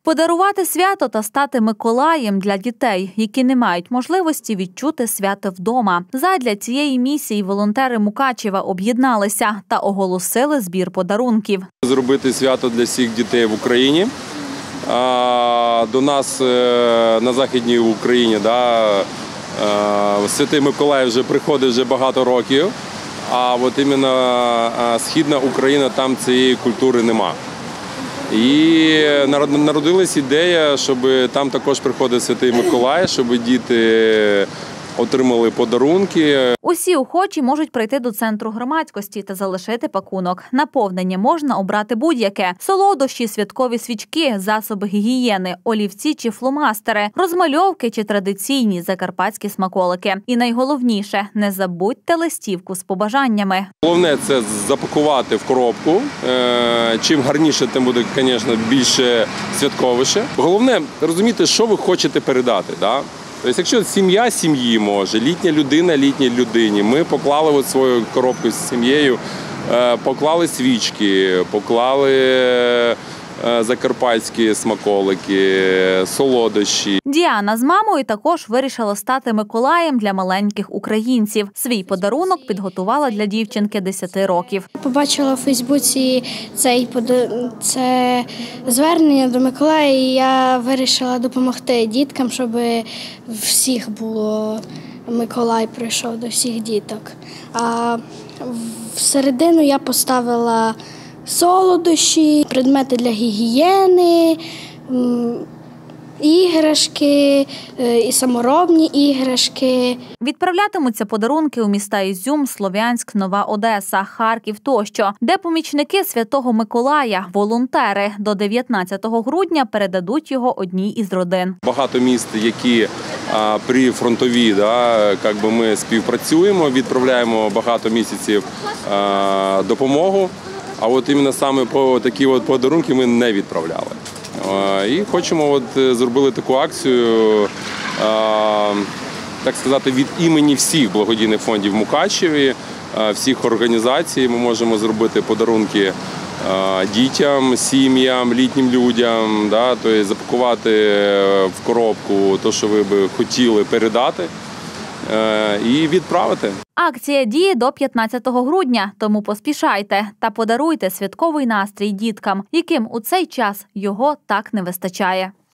Подарувати свято та стати Миколаєм для дітей, які не мають можливості відчути свято вдома. Задля цієї місії волонтери Мукачева об'єдналися та оголосили збір подарунків. Зробити свято для всіх дітей в Україні. До нас на Західній Україні Святий Миколай вже приходить вже багато років, а от іменно Східна Україна, там цієї культури нема. І народилась ідея, щоб там також приходив Святий Миколай, щоб діти отримали подарунки. Усі охочі можуть прийти до центру громадськості та залишити пакунок. Наповнення можна обрати будь-яке – солодощі, святкові свічки, засоби гігієни, олівці чи фломастери, розмальовки чи традиційні закарпатські смаколики. І найголовніше – не забудьте листівку з побажаннями. Головне – це запакувати в коробку. Чим гарніше, тим буде, звісно, більше святковіше. Головне – розуміти, що ви хочете передати. Тобто, якщо сім'я сім'ї може, літня людина літній людині, ми поклали свою коробку з сім'єю, поклали свічки, поклали закарпатські смаколики, солодощі. Діана з мамою також вирішила стати Миколаєм для маленьких українців. Свій подарунок підготувала для дівчинки 10 років. Побачила у Фейсбуці це звернення до Миколая, і я вирішила допомогти діткам, щоб всіх було, Миколай прийшов до всіх діток. А всередину я поставила солодощі, предмети для гігієни, іграшки, і саморобні іграшки. Відправлятимуться подарунки у міста Ізюм, Слов'янськ, Нова Одеса, Харків тощо, де помічники Святого Миколая, волонтери, до 19 грудня передадуть його одній із родин. Багато міст, які прифронтові, ми співпрацюємо, відправляємо багато місяців допомогу. А от іменно саме по такі подарунки ми не відправляли. І хочемо зробити таку акцію, так сказати, від імені всіх благодійних фондів в Мукачеві, всіх організацій. Ми можемо зробити подарунки дітям, сім'ям, літнім людям, тобто запакувати в коробку те, що ви б хотіли передати, і відправити. Акція діє до 15 грудня, тому поспішайте та подаруйте святковий настрій діткам, яким у цей час його так не вистачає.